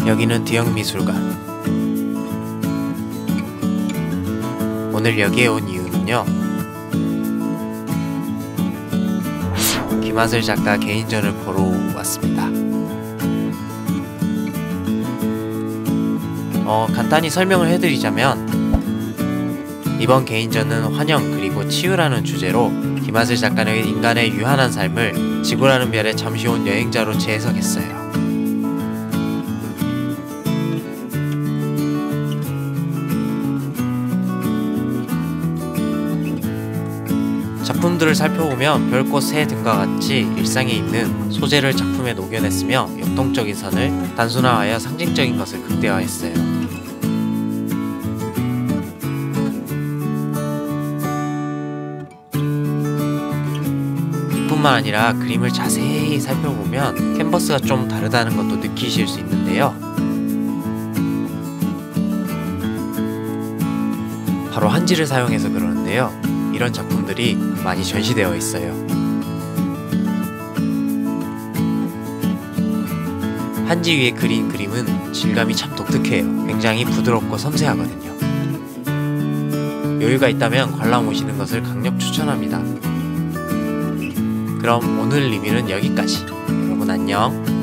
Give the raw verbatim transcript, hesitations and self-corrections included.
여기는 뒤영미술관. 오늘 여기에 온 이유는요, 김하슬 작가 개인전을 보러 왔습니다. 어, 간단히 설명을 해드리자면, 이번 개인전은 환영 그리고 치유라는 주제로 김하슬 작가는 인간의 유한한 삶을 지구라는 별에 잠시 온 여행자로 재해석했어요. 작품들을 살펴보면 별꽃 새 등과 같이 일상에 있는 소재를 작품에 녹여냈으며 역동적인 선을 단순화하여 상징적인 것을 극대화했어요. 이뿐만 아니라 그림을 자세히 살펴보면 캔버스가 좀 다르다는 것도 느끼실 수 있는데요. 바로 한지를 사용해서 그러는데요. 이런 작품들이 많이 전시되어 있어요. 한지 위에 그린 그림은 질감이 참 독특해요. 굉장히 부드럽고 섬세하거든요. 여유가 있다면 관람 오시는 것을 강력 추천합니다. 그럼 오늘 리뷰는 여기까지. 여러분 안녕.